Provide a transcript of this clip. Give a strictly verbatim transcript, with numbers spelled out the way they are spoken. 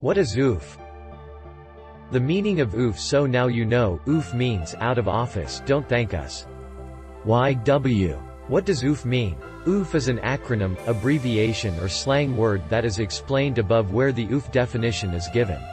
What is O O F? The meaning of O O F, so now you know. O O F means out of office, don't thank us. Y W. What does O O F mean? O O F is an acronym, abbreviation or slang word that is explained above where the O O F definition is given.